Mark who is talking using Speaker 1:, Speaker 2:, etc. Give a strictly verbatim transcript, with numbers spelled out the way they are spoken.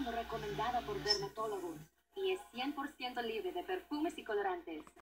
Speaker 1: sido recomendada por dermatólogos y es cien por ciento libre de perfumes y colorantes.